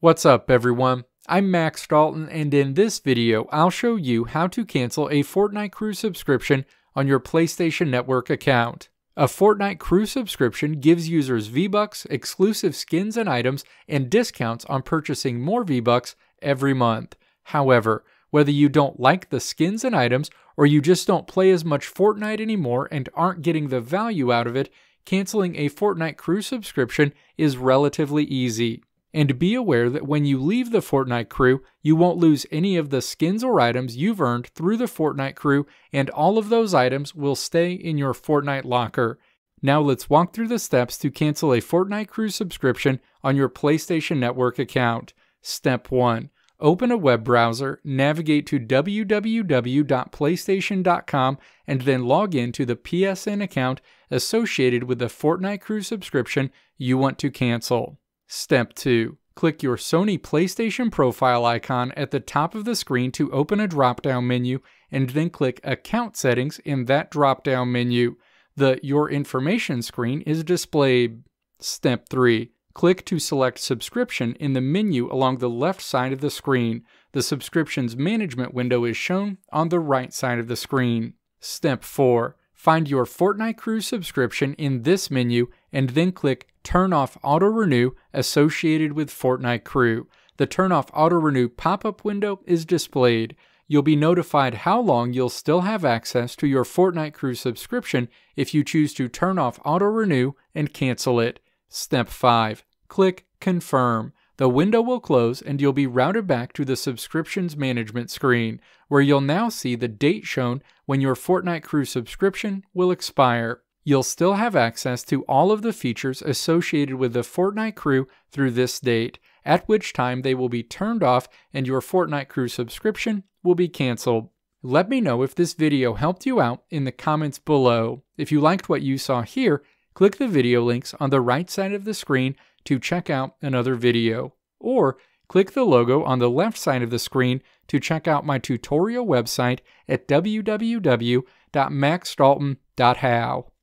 What's up everyone? I'm Max Dalton, and in this video I'll show you how to cancel a Fortnite Crew subscription on your PlayStation Network account. A Fortnite Crew subscription gives users V-Bucks, exclusive skins and items, and discounts on purchasing more V-Bucks every month. However, whether you don't like the skins and items, or you just don't play as much Fortnite anymore and aren't getting the value out of it, canceling a Fortnite Crew subscription is relatively easy. And be aware that when you leave the Fortnite Crew, you won't lose any of the skins or items you've earned through the Fortnite Crew, and all of those items will stay in your Fortnite locker. Now let's walk through the steps to cancel a Fortnite Crew subscription on your PlayStation Network account. Step 1. Open a web browser, navigate to www.playstation.com, and then log in to the PSN account associated with the Fortnite Crew subscription you want to cancel. Step 2. Click your Sony PlayStation profile icon at the top of the screen to open a drop-down menu, and then click Account Settings in that drop-down menu. The Your Information screen is displayed. Step 3. Click to select Subscription in the menu along the left side of the screen. The Subscriptions Management window is shown on the right side of the screen. Step 4. Find your Fortnite Crew subscription in this menu and then click Turn Off Auto Renew associated with Fortnite Crew. The Turn Off Auto Renew pop-up window is displayed. You'll be notified how long you'll still have access to your Fortnite Crew subscription if you choose to turn off Auto Renew and cancel it. Step 5. Click Confirm. The window will close and you'll be routed back to the Subscriptions Management screen, where you'll now see the date shown when your Fortnite Crew subscription will expire. You'll still have access to all of the features associated with the Fortnite Crew through this date, at which time they will be turned off and your Fortnite Crew subscription will be canceled. Let me know if this video helped you out in the comments below. If you liked what you saw here, click the video links on the right side of the screen to check out another video, or click the logo on the left side of the screen to check out my tutorial website at www.maxdalton.how.